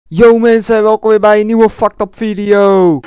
Yo mensen, welkom weer bij een nieuwe Fucked Up video.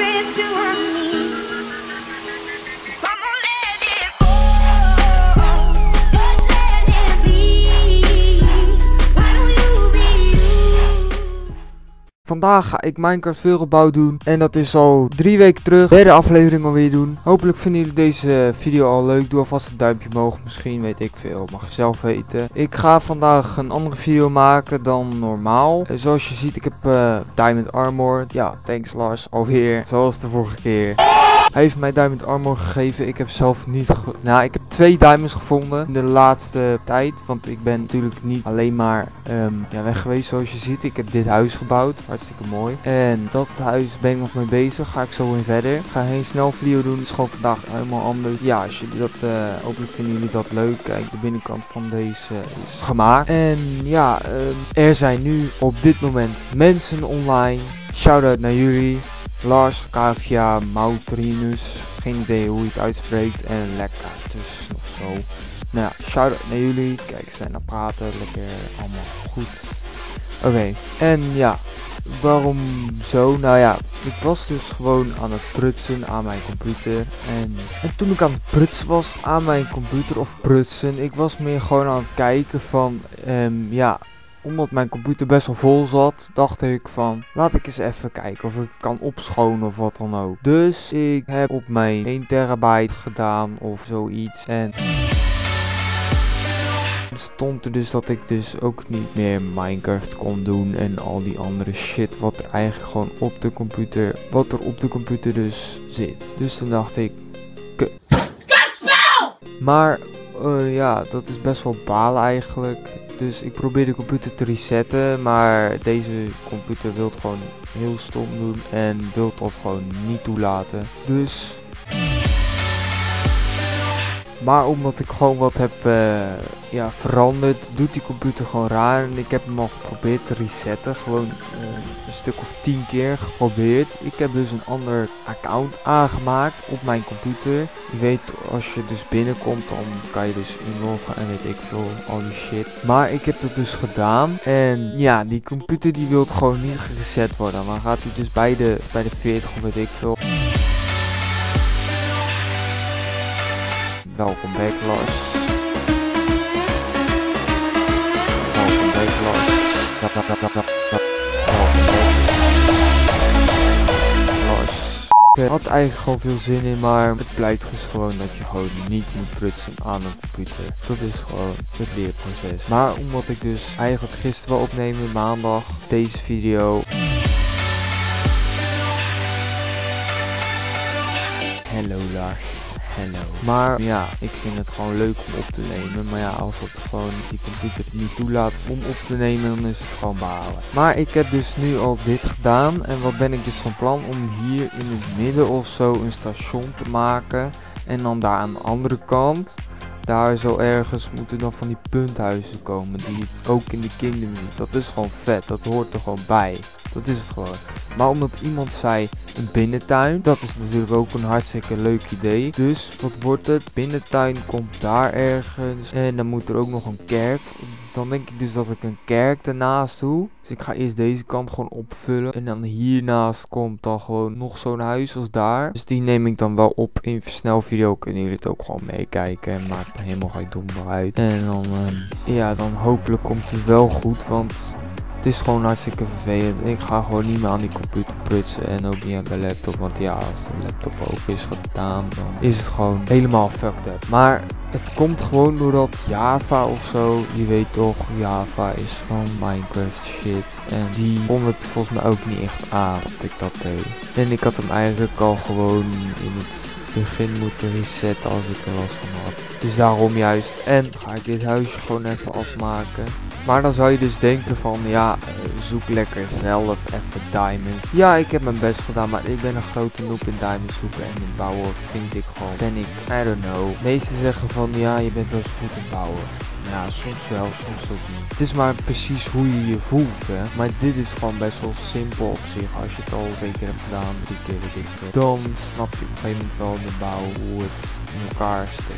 Vandaag ga ik Minecraft veelgebouwd doen en dat is al 3 weken terug. Derde aflevering alweer doen. Hopelijk vinden jullie deze video al leuk. Doe alvast een duimpje omhoog, misschien weet ik veel. Mag je zelf weten. Ik ga vandaag een andere video maken dan normaal. Zoals je ziet, ik heb Diamond Armor. Ja, thanks Lars, alweer. Zoals de vorige keer. Hij heeft mij Diamond Armor gegeven. Ik heb zelf niet ik heb 2 diamonds gevonden in de laatste tijd. Want ik ben natuurlijk niet alleen maar weg geweest zoals je ziet. Ik heb dit huis gebouwd. Hartstikke mooi. En dat huis ben ik nog mee bezig. Ga ik zo in verder. Ik ga geen snel video doen. Het is gewoon vandaag helemaal anders. Ja, als jullie dat, hopelijk vinden jullie dat leuk. Kijk, de binnenkant van deze is gemaakt. En ja, er zijn nu op dit moment mensen online. Shout-out naar jullie. Lars, Kavia, Mautrinus, geen idee hoe je het uitspreekt, en lekker dus of zo. Nou ja, shout-out naar jullie. Kijk, ze zijn aan het praten, lekker, allemaal goed. Oké, en ja, waarom zo? Nou ja, ik was dus gewoon aan het prutsen aan mijn computer. En toen ik aan het prutsen was aan mijn computer, of prutsen, ik was meer gewoon aan het kijken van, omdat mijn computer best wel vol zat, dacht ik van, laat ik eens even kijken of ik kan opschonen of wat dan ook. Dus ik heb op mijn 1 terabyte gedaan of zoiets. En stond er dus dat ik dus ook niet meer Minecraft kon doen en al die andere shit wat er eigenlijk gewoon op de computer, wat er op de computer dus zit. Dus toen dacht ik, maar ja, dat is best wel balen eigenlijk. Dus ik probeer de computer te resetten, maar deze computer wil het gewoon heel stom doen en wil dat gewoon niet toelaten. Dus, maar omdat ik gewoon wat heb veranderd, doet die computer gewoon raar. En ik heb hem al geprobeerd te resetten, gewoon een stuk of 10 keer geprobeerd. Ik heb dus een ander account aangemaakt op mijn computer. Je weet, als je dus binnenkomt, dan kan je dus inloggen en weet ik veel, al die shit. Maar ik heb dat dus gedaan. En ja, die computer die wil gewoon niet gereset worden. Dan gaat hij dus bij de 40 of weet ik veel. Welkom back Lars. Welkom back Lars. Ik had eigenlijk gewoon veel zin in, maar het blijkt dus gewoon dat je gewoon niet moet prutsen aan een computer. Dat is gewoon het leerproces. Maar omdat ik dus eigenlijk gisteren wil opnemen, maandag, deze video. Hallo Lars. Hello. Maar ja, ik vind het gewoon leuk om op te nemen. Maar ja, als het gewoon die computer het niet toelaat om op te nemen, dan is het gewoon balen. Maar ik heb dus nu al dit gedaan. En wat ben ik dus van plan? Om hier in het midden of zo een station te maken. En dan daar aan de andere kant, daar zo ergens moeten dan van die punthuizen komen. Die ook in de Kingdom doen. Dat is gewoon vet. Dat hoort er gewoon bij. Dat is het gewoon. Maar omdat iemand zei een binnentuin, dat is natuurlijk ook een hartstikke leuk idee. Dus wat wordt het? Binnentuin komt daar ergens. En dan moet er ook nog een kerk. Dan denk ik dus dat ik een kerk ernaast doe. Dus ik ga eerst deze kant gewoon opvullen. En dan hiernaast komt dan gewoon nog zo'n huis als daar. Dus die neem ik dan wel op in versnelvideo. Kunnen jullie het ook gewoon meekijken. En maakt me helemaal geen dom uit. En dan, dan hopelijk komt het wel goed. Want het is gewoon hartstikke vervelend. Ik ga gewoon niet meer aan die computer prutsen en ook niet aan de laptop. Want ja, als de laptop ook is gedaan, dan is het gewoon helemaal fucked up. Maar het komt gewoon doordat Java of zo, je weet toch, Java is van Minecraft shit. En die vond het volgens mij ook niet echt aan dat ik dat deed. En ik had hem eigenlijk al gewoon in het begin moeten resetten als ik er last van had. Dus daarom juist. En ga ik dit huisje gewoon even afmaken. Maar dan zou je dus denken van, ja, zoek lekker zelf even diamonds. Ja, ik heb mijn best gedaan, maar ik ben een grote noob in diamonds zoeken en in bouwen vind ik gewoon, I don't know. De meesten zeggen van, ja, je bent best goed in bouwen. Ja, soms wel, soms ook niet. Het is maar precies hoe je je voelt, hè. Maar dit is gewoon best wel simpel op zich. Als je het al zeker hebt gedaan, 3 keer weet ik veel. Dan snap je op een gegeven moment wel de bouw, hoe het in elkaar steekt.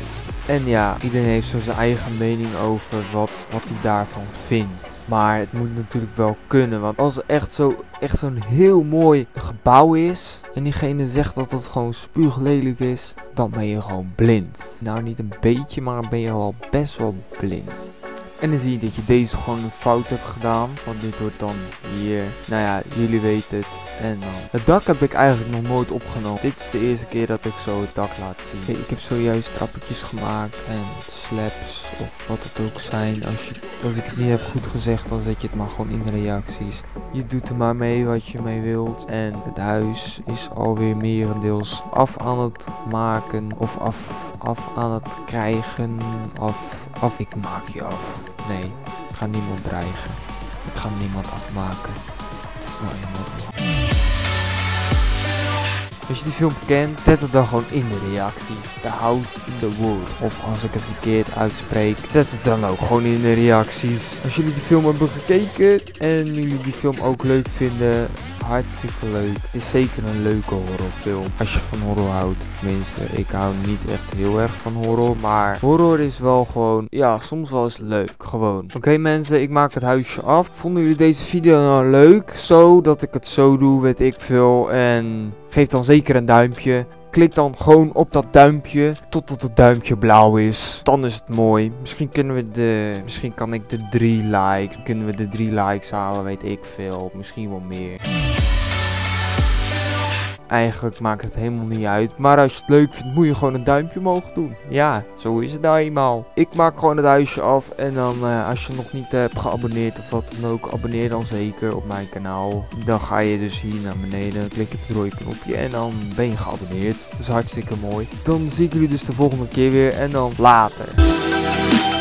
En ja, iedereen heeft zo zijn eigen mening over wat hij daarvan vindt. Maar het moet natuurlijk wel kunnen, want als er echt zo'n heel mooi gebouw is en diegene zegt dat het gewoon spuuglelijk is, dan ben je gewoon blind. Nou, niet een beetje, maar ben je wel best wel blind. En dan zie je dat je deze gewoon een fout hebt gedaan. Want dit wordt dan hier. Nou ja, jullie weten het. En dan. Het dak heb ik eigenlijk nog nooit opgenomen. Dit is de eerste keer dat ik zo het dak laat zien. Oké, ik heb zojuist trappetjes gemaakt. En slabs. Of wat het ook zijn. Als ik het niet heb goed gezegd, dan zet je het maar gewoon in de reacties. Je doet er maar mee wat je mee wilt. En het huis is alweer merendeels af aan het maken. Of af aan het krijgen. Ik maak je af. Nee, ik ga niemand dreigen. Ik ga niemand afmaken. Het is nou eenmaal zo. Als je die film kent, zet het dan gewoon in de reacties. The House in the Wood. Of als ik het verkeerd uitspreek, zet het dan ook gewoon in de reacties. Als jullie die film hebben gekeken en jullie die film ook leuk vinden, hartstikke leuk. Het is zeker een leuke horrorfilm. Als je van horror houdt. Tenminste, ik hou niet echt heel erg van horror. Maar horror is wel gewoon, ja, soms wel eens leuk. Gewoon. Oké mensen, ik maak het huisje af. Vonden jullie deze video nou leuk? Zo dat ik het zo doe, weet ik veel. En geef dan zeker een duimpje. Klik dan gewoon op dat duimpje totdat het duimpje blauw is. Dan is het mooi. Misschien kan ik de 3 likes. Kunnen we de 3 likes halen, weet ik veel. Misschien wel meer. Eigenlijk maakt het helemaal niet uit. Maar als je het leuk vindt, moet je gewoon een duimpje mogen doen. Ja, zo is het nou eenmaal. Ik maak gewoon het huisje af. En dan als je nog niet hebt geabonneerd of wat dan ook, abonneer dan zeker op mijn kanaal. Dan ga je dus hier naar beneden. Klik op het rode knopje en dan ben je geabonneerd. Dat is hartstikke mooi. Dan zie ik jullie dus de volgende keer weer. En dan later.